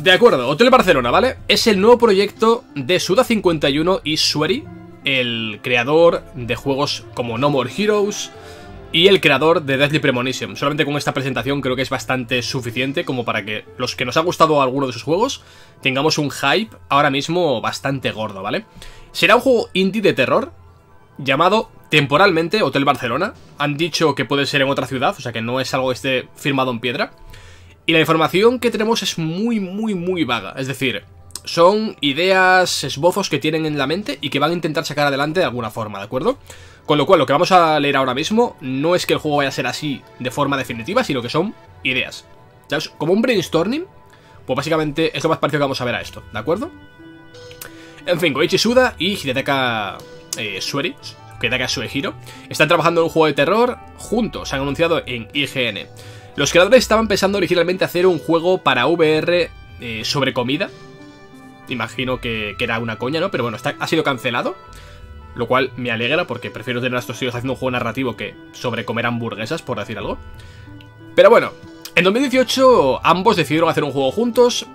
De acuerdo, Hotel Barcelona, ¿vale? Es el nuevo proyecto de Suda51 y Swery, el creador de juegos como No More Heroes y el creador de Deadly Premonition. Solamente con esta presentación creo que es bastante suficiente como para que los que nos ha gustado alguno de sus juegos tengamos un hype ahora mismo bastante gordo, ¿vale? Será un juego indie de terror llamado temporalmente Hotel Barcelona. Han dicho que puede ser en otra ciudad, o sea que no es algo que esté firmado en piedra. Y la información que tenemos es muy vaga. Es decir, son ideas, esbozos que tienen en la mente y que van a intentar sacar adelante de alguna forma, ¿de acuerdo? Con lo cual, lo que vamos a leer ahora mismo no es que el juego vaya a ser así de forma definitiva, sino que son ideas, ¿sabes? Como un brainstorming, pues básicamente es lo más parecido que vamos a ver a esto, ¿de acuerdo? En fin, Goichi Suda y Hidetaka Swery, Hidetaka Suehiro, están trabajando en un juego de terror juntos, han anunciado en IGN. Los creadores estaban pensando originalmente hacer un juego para VR sobre comida. Imagino que era una coña, ¿no? Pero bueno, ha sido cancelado. Lo cual me alegra porque prefiero tener a estos tíos haciendo un juego narrativo que sobre comer hamburguesas, por decir algo. Pero bueno, en 2018 ambos decidieron hacer un juego juntos.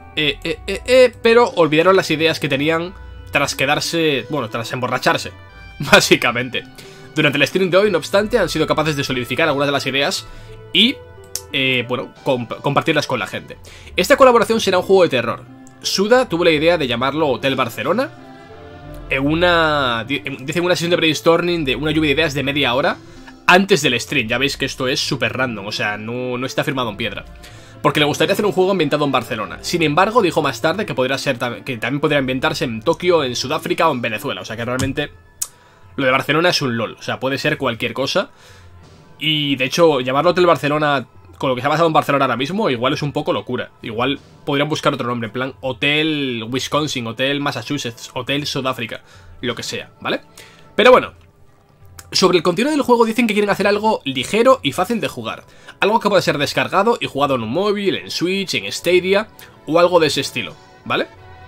Pero olvidaron las ideas que tenían tras quedarse... Bueno, tras emborracharse, básicamente. Durante el stream de hoy, no obstante, han sido capaces de solidificar algunas de las ideas y... bueno, compartirlas con la gente. Esta colaboración será un juego de terror. Suda tuvo la idea de llamarlo Hotel Barcelona en una sesión de brainstorming de una lluvia de ideas de media hora antes del stream. Ya veis que esto es súper random, o sea, no está firmado en piedra, porque le gustaría hacer un juego ambientado en Barcelona. Sin embargo, dijo más tarde que que también podría ambientarse en Tokio, en Sudáfrica o en Venezuela. O sea que realmente lo de Barcelona es un LOL, o sea, puede ser cualquier cosa. Y de hecho, llamarlo Hotel Barcelona con lo que se ha basado en Barcelona ahora mismo, igual es un poco locura. Igual podrían buscar otro nombre, en plan Hotel Wisconsin, Hotel Massachusetts, Hotel Sudáfrica, lo que sea, ¿vale? Pero bueno, sobre el contenido del juego dicen que quieren hacer algo ligero y fácil de jugar. Algo que pueda ser descargado y jugado en un móvil, en Switch, en Stadia o algo de ese estilo, ¿vale?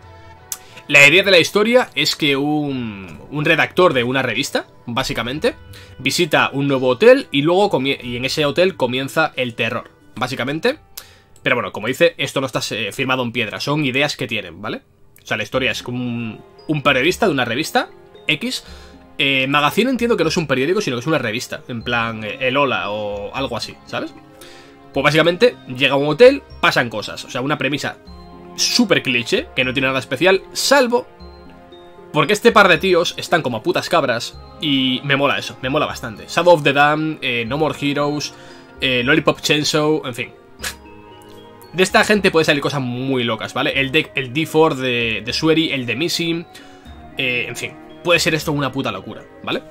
La idea de la historia es que un redactor de una revista, básicamente, visita un nuevo hotel y luego en ese hotel comienza el terror, básicamente. Pero bueno, como dice, esto no está firmado en piedra, son ideas que tienen, ¿vale? O sea, la historia es como un periodista de una revista X. Magazine entiendo que no es un periódico, sino que es una revista, en plan El Hola o algo así, ¿sabes? Pues básicamente llega a un hotel, pasan cosas, o sea, una premisa súper cliché, que no tiene nada especial, salvo porque este par de tíos están como putas cabras y me mola eso, me mola bastante. Shadow of the Dam, No More Heroes, Lollipop Chainsaw, en fin. De esta gente puede salir cosas muy locas, ¿vale? El D4 de Swery, el de Missing, en fin, puede ser esto una puta locura, ¿vale?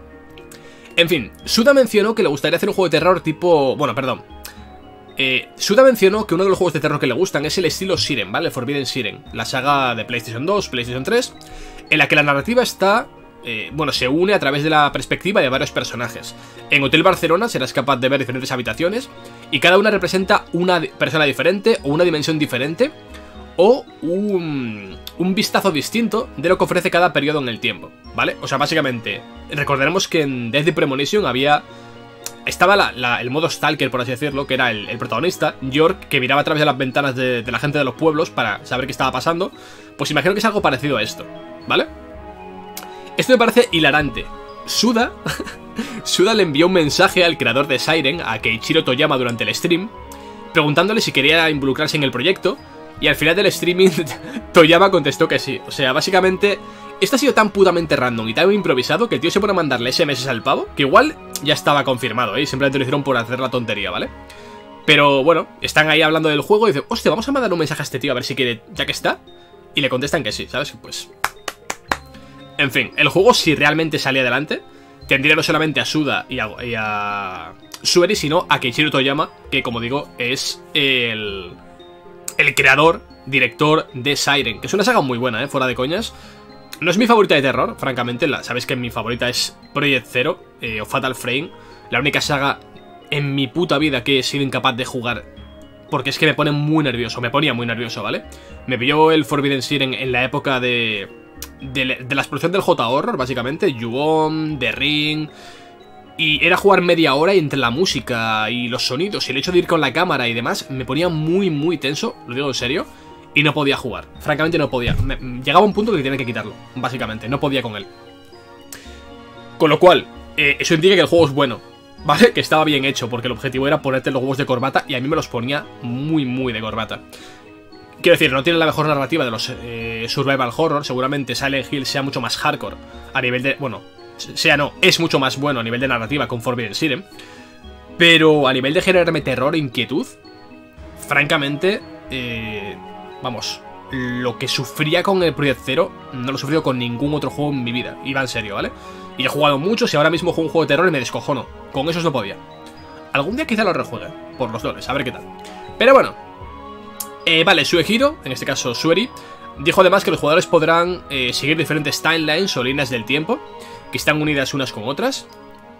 En fin, Suda mencionó que le gustaría hacer un juego de terror tipo... Bueno, perdón. Suda mencionó que uno de los juegos de terror que le gustan es el estilo Siren, ¿vale? Forbidden Siren, la saga de PlayStation 2, PlayStation 3, en la que la narrativa está... bueno, se une a través de la perspectiva de varios personajes. En Hotel Barcelona serás capaz de ver diferentes habitaciones y cada una representa una persona diferente o una dimensión diferente o un vistazo distinto de lo que ofrece cada periodo en el tiempo, ¿vale? O sea, básicamente, recordaremos que en Deadly Premonition estaba el modo Stalker, por así decirlo, que era el protagonista, York, que miraba a través de las ventanas de la gente de los pueblos para saber qué estaba pasando. Pues imagino que es algo parecido a esto, ¿vale? Esto me parece hilarante. Suda le envió un mensaje al creador de Siren, a Keiichiro Toyama, durante el stream, preguntándole si quería involucrarse en el proyecto, y al final del streaming Toyama contestó que sí. O sea, básicamente, esto ha sido tan putamente random y tan improvisado que el tío se pone a mandarle SMS al pavo, que igual ya estaba confirmado, ¿eh? Simplemente lo hicieron por hacer la tontería, ¿vale? Pero bueno, están ahí hablando del juego y dicen, hostia, vamos a mandar un mensaje a este tío a ver si quiere, ya que está. Y le contestan que sí, ¿sabes? Pues... En fin, el juego, si realmente salía adelante, tendría no solamente a Suda y a Swery, sino a Keiichiro Toyama, que como digo, es el creador, director de Siren, que es una saga muy buena, fuera de coñas. No es mi favorita de terror, francamente, sabéis que mi favorita es Project Zero o Fatal Frame, la única saga en mi puta vida que he sido incapaz de jugar, porque es que me pone muy nervioso, me ponía muy nervioso, ¿vale? Me pilló el Forbidden Siren en la época de la explosión del J-Horror, básicamente, Ju-On, The Ring... Y era jugar media hora y entre la música y los sonidos y el hecho de ir con la cámara y demás, me ponía muy tenso, lo digo en serio. y no podía jugar. Francamente no podía. Llegaba un punto que tenía que quitarlo, básicamente. No podía con él. Con lo cual, eso indica que el juego es bueno, ¿vale? Que estaba bien hecho, porque el objetivo era ponerte los huevos de corbata, y a mí me los ponía muy, muy de corbata. Quiero decir, no tiene la mejor narrativa de los survival horror. Seguramente Silent Hill sea mucho más hardcore a nivel de... Bueno, es mucho más bueno a nivel de narrativa con Forbidden Siren. Pero a nivel de generarme terror e inquietud, francamente, vamos, lo que sufría con el Project Zero no lo he sufrido con ningún otro juego en mi vida. Y va en serio, ¿vale? Y he jugado muchos y ahora mismo juego un juego de terror y me descojono. Con esos no podía. Algún día quizá lo rejuegue, por los loles, a ver qué tal. Pero bueno, vale, Suehiro, en este caso Sueri, dijo además que los jugadores podrán seguir diferentes timelines o líneas del tiempo que están unidas unas con otras.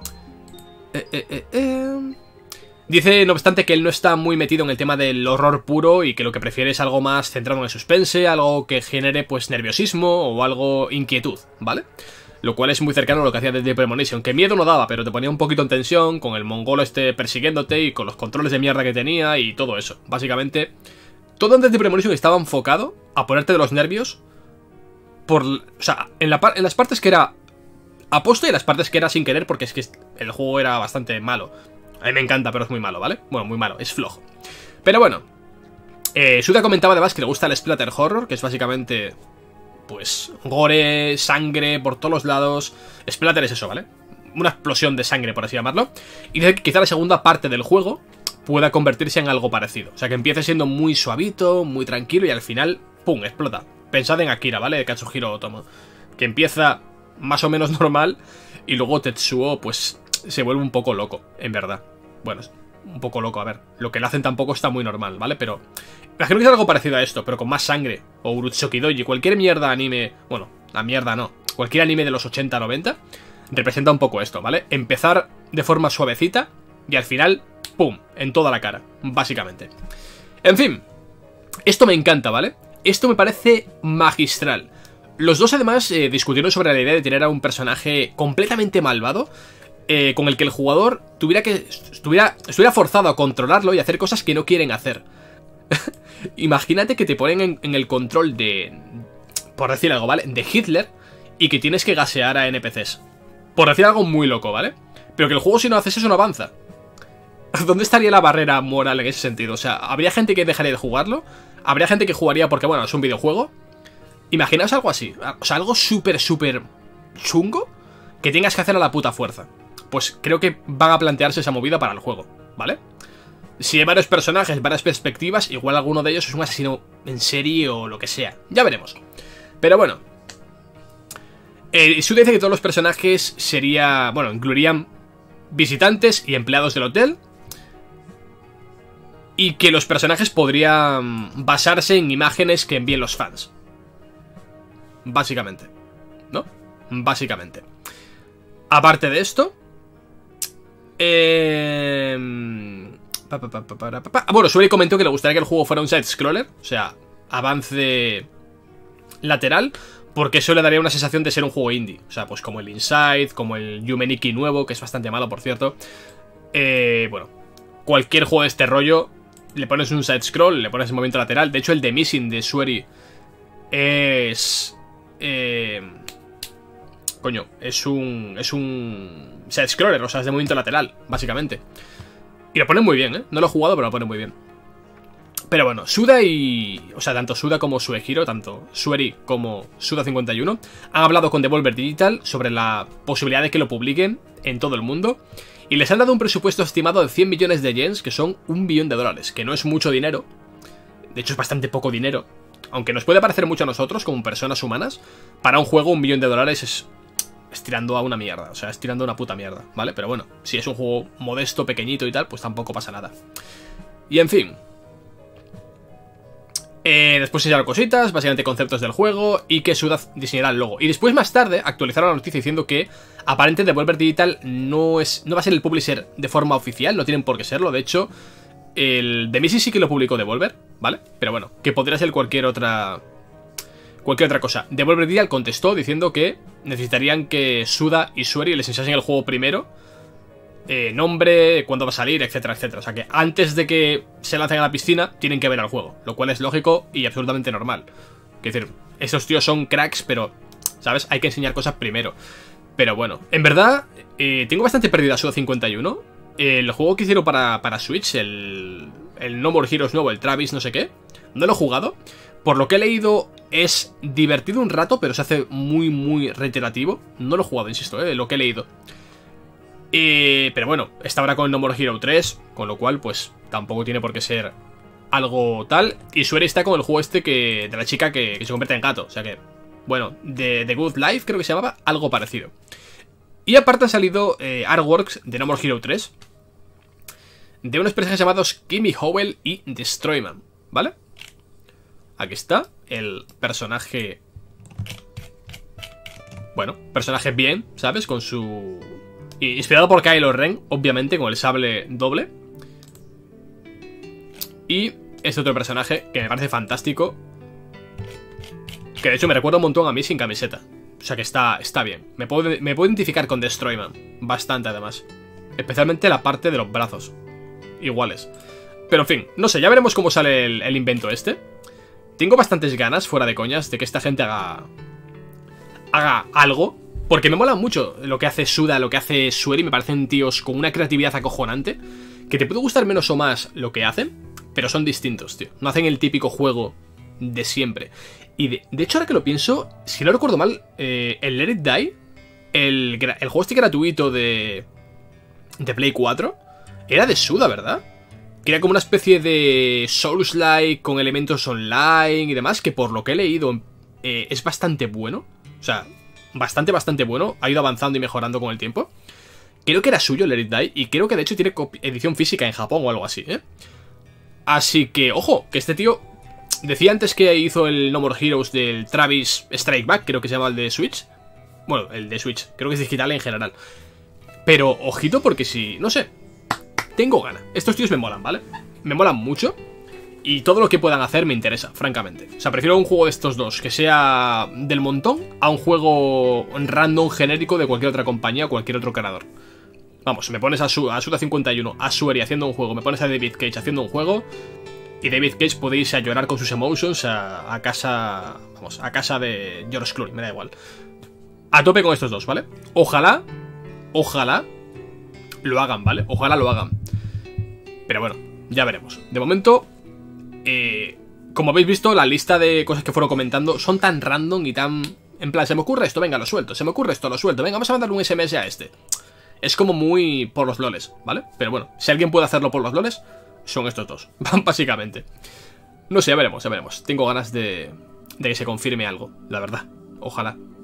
Dice, no obstante, que él no está muy metido en el tema del horror puro y que lo que prefiere es algo más centrado en el suspense, algo que genere, pues, nerviosismo o algo inquietud, ¿vale? Lo cual es muy cercano a lo que hacía Deadly Premonition, que miedo no daba, pero te ponía un poquito en tensión con el mongolo persiguiéndote y con los controles de mierda que tenía y todo eso. Básicamente, todo en Deadly Premonition estaba enfocado a ponerte de los nervios por... O sea, en las partes que era aposta y las partes que era sin querer, porque es que el juego era bastante malo. A mí me encanta, pero es muy malo, ¿vale? Bueno, muy malo, es flojo. Pero bueno, Suda comentaba además que le gusta el splatter horror, que es básicamente, pues, gore, sangre por todos los lados. Splatter es eso, ¿vale? Una explosión de sangre, por así llamarlo. Y dice que quizá la segunda parte del juego pueda convertirse en algo parecido. O sea, que empiece siendo muy suavito, muy tranquilo y al final, ¡pum!, explota. Pensad en Akira, ¿vale? De Katsuhiro Otomo. Que empieza más o menos normal y luego Tetsuo, pues, se vuelve un poco loco, en verdad. Bueno, un poco loco, a ver. Lo que le hacen tampoco está muy normal, ¿vale? Pero imagino que es algo parecido a esto, pero con más sangre. O Urutsuki Doji, cualquier mierda anime... Bueno, la mierda no. Cualquier anime de los 80-90 representa un poco esto, ¿vale? Empezar de forma suavecita y al final, ¡pum!, en toda la cara, básicamente. En fin, esto me encanta, ¿vale? Esto me parece magistral. Los dos además discutieron sobre la idea de tener a un personaje completamente malvado, con el que el jugador estuviera forzado a controlarlo y hacer cosas que no quieren hacer. Imagínate que te ponen en el control de, por decir algo, ¿vale?, de Hitler, y que tienes que gasear a NPCs. Por decir algo muy loco, ¿vale? Pero que el juego, si no haces eso, no avanza. ¿Dónde estaría la barrera moral en ese sentido? O sea, ¿habría gente que dejaría de jugarlo? ¿Habría gente que jugaría porque, bueno, es un videojuego? Imaginaos algo así. O sea, algo súper, súper chungo que tengas que hacer a la puta fuerza. Pues creo que van a plantearse esa movida para el juego, ¿vale? Si hay varios personajes, varias perspectivas, igual alguno de ellos es un asesino en serie o lo que sea. Ya veremos. Pero bueno, Suda dice que todos los personajes bueno, incluirían visitantes y empleados del hotel, y que los personajes podrían basarse en imágenes que envíen los fans. Básicamente, ¿no? Básicamente. Aparte de esto, bueno, Sueri comentó que le gustaría que el juego fuera un side-scroller, o sea, avance lateral, porque eso le daría una sensación de ser un juego indie. O sea, pues como el Inside, como el Yume Nikki nuevo, que es bastante malo, por cierto. Bueno, cualquier juego de este rollo, le pones un side-scroll, le pones el movimiento lateral. De hecho, el The Missing de Sueri es... coño, es un side-scroller, o sea, es de movimiento lateral, básicamente. Y lo ponen muy bien, ¿eh? No lo he jugado, pero lo ponen muy bien. Pero bueno, Suda o sea, tanto Suda como Suehiro, tanto Sueri como Suda51, han hablado con Devolver Digital sobre la posibilidad de que lo publiquen en todo el mundo. Y les han dado un presupuesto estimado de 100 millones de yens, que son $1 billón, que no es mucho dinero. De hecho, es bastante poco dinero. Aunque nos puede parecer mucho a nosotros, como personas humanas, para un juego $1 billón es tirando a una mierda. O sea, es tirando a una puta mierda, ¿vale? Pero bueno, si es un juego modesto, pequeñito y tal, pues tampoco pasa nada. Y en fin, después se hicieron cositas, básicamente conceptos del juego, y que Suda diseñará el logo. Y después, más tarde, actualizaron la noticia diciendo que aparentemente Devolver Digital no va a ser el publisher de forma oficial, no tienen por qué serlo. De hecho, el The Missing sí que lo publicó Devolver, ¿vale? Pero bueno, que podría ser cualquier otra cosa. Devolver Digital contestó diciendo que necesitarían que Suda y Sueri les enseñasen el juego primero nombre, cuándo va a salir, etcétera, etcétera. O sea que antes de que se lancen a la piscina, tienen que ver al juego, lo cual es lógico y absolutamente normal. Es decir, esos tíos son cracks, pero, ¿sabes? Hay que enseñar cosas primero. Pero bueno, en verdad, tengo bastante perdida Suda 51. El juego que hicieron para Switch, el No More Heroes nuevo, el Travis no sé qué, no lo he jugado. Por lo que he leído, es divertido un rato, pero se hace muy, muy reiterativo. No lo he jugado, insisto, lo que he leído. Pero bueno, está ahora con No More Hero 3, con lo cual, pues, tampoco tiene por qué ser algo tal. Y Sueri está con el juego este de la chica que se convierte en gato. O sea que, bueno, de The Good Life creo que se llamaba, algo parecido. Y aparte han salido artworks de No More Hero 3 de unos personajes llamados Kimmy Howell y Destroyman, ¿vale? Aquí está el personaje. Bueno, personaje bien, ¿sabes? Con su... inspirado por Kylo Ren, obviamente, con el sable doble. Y este otro personaje que me parece fantástico, que de hecho me recuerda un montón a mí sin camiseta. O sea que está bien. Me puedo identificar con Destroyman bastante, además. Especialmente la parte de los brazos. Iguales. Pero en fin, no sé, ya veremos cómo sale el invento este. Tengo bastantes ganas, fuera de coñas, de que esta gente haga algo. Porque me mola mucho lo que hace Suda, lo que hace Sueri. Me parecen tíos con una creatividad acojonante. Que te puede gustar menos o más lo que hacen, pero son distintos, tío. No hacen el típico juego de siempre. Y de hecho, ahora que lo pienso, si no recuerdo mal, el Let It Die, el juego este gratuito de Play 4, era de Suda, ¿verdad? Que era como una especie de Souls-like con elementos online y demás, que por lo que he leído es bastante bueno. O sea, bastante bueno. Ha ido avanzando y mejorando con el tiempo. Creo que era suyo el Let It Die, y creo que de hecho tiene edición física en Japón o algo así, ¿eh? Así que, ojo, que este tío... Decía antes que hizo el No More Heroes del Travis Strike Back, creo que se llama el de Switch. Bueno, el de Switch, creo que es digital en general. Pero, ojito, porque si... no sé, tengo ganas. Estos tíos me molan, ¿vale? Me molan mucho. Y todo lo que puedan hacer me interesa, francamente. O sea, prefiero un juego de estos dos que sea del montón a un juego random genérico de cualquier otra compañía o cualquier otro creador. Vamos, me pones a Suda 51, a Sueri haciendo un juego, me pones a David Cage haciendo un juego, y David Cage puede irse a llorar con sus emotions a casa... vamos, a casa de George Clooney, me da igual. A tope con estos dos, ¿vale? Ojalá lo hagan, ¿vale? Ojalá lo hagan. Pero bueno, ya veremos. De momento, como habéis visto, la lista de cosas que fueron comentando son tan random y tan... en plan, se me ocurre esto, venga, lo suelto. Se me ocurre esto, lo suelto. Venga, vamos a mandar un SMS a este. Es como muy por los loles, ¿vale? Pero bueno, si alguien puede hacerlo por los loles, son estos dos, básicamente. No sé, ya veremos, ya veremos. Tengo ganas de que se confirme algo, la verdad. Ojalá.